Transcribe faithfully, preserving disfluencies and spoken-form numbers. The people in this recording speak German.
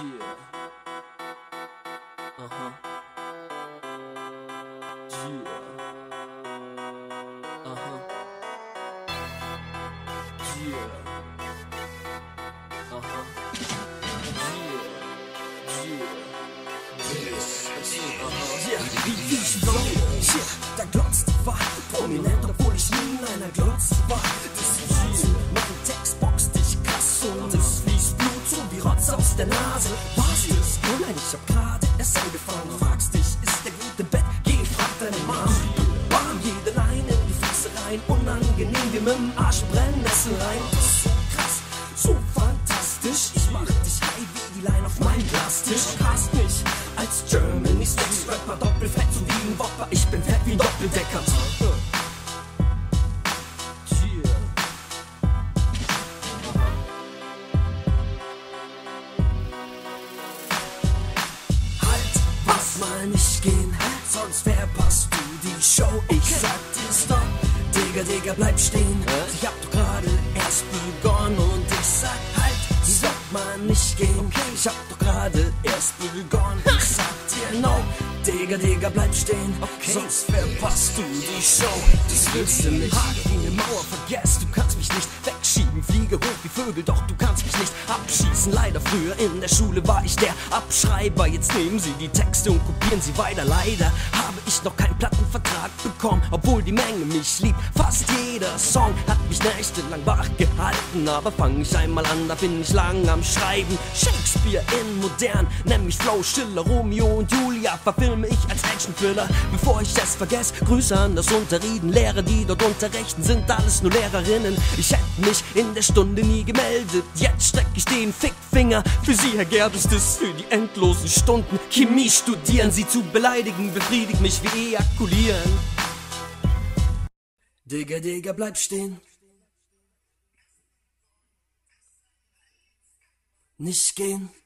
Yeah. Uh-huh. Yeah. Uh-huh. Yeah. Uh-huh. Yeah. Yeah. Yeah. Yeah. Wie ich Sonne. Yeah. Da glotzt die Wahl. Prominent, obwohl ich nie in einer Glotze war. Das ist yeah. Meine Textbox dich krass und es fließt Blut so wie Rotz aus der Nase. Was ist? Oh nein, ich hab gerade erst angefangen. Fragst dich, ist der gut im Bett? Geh, frag deine Mom. Bam, jede Leine in die Füße rein. Unangenehm wie mit dem Arsch Brennnessel rein. Das ist so krass, so fantastisch. Ich mach dich high wie die Line auf meinem Glastisch. Hast mich als Germany's Next Rapper doppelfett, so wie ein Wopper. Ich bin fett wie ein Doppeldecker. Mal nicht gehen, sonst verpasst du die Show. Ich sag dir stopp, Digga, Digga, bleib stehen. Ich hab doch gerade erst begonnen und ich sag halt, stopp mal nicht gehen. Ich hab doch gerade erst begonnen. Ich sag dir no, Digga, Digga, bleib stehen. Sonst verpasst du die Show. Das willst du nicht. Hart wie eine Mauer, vergesst, du kannst mich nicht wegschieben. Fliege hoch wie Vögel, doch du kannst mich nicht abschießen. Leider früher in der Schule war ich der Abschreiber. Jetzt nehmen sie die Texte und kopieren sie weiter. Leider habe ich noch keinen Plattenvertrag bekommen, obwohl die Menge mich liebt. Fast jeder Song hat mich nächtelang wach gehalten. Aber fang ich einmal an, da bin ich lang am Schreiben. Shakespeare in modern, nenn mich Flow, Schiller, Romeo und Julia verfilme ich als Action-Thriller. Bevor ich es vergesse, Grüße an das Unterrieden. Lehrer, die dort unterrichten, sind alles nur Lehrerinnen. Ich hätte mich in der Stunde nie gemeldet. Jetzt streck ich den Fickfinger. Für sie, Herr Gerb, ist es für die endlosen Stunden Chemie studieren. Sie zu beleidigen, befriedigt mich wie ejakulieren. Digga, Digga, bleib stehen. Nicht gehen.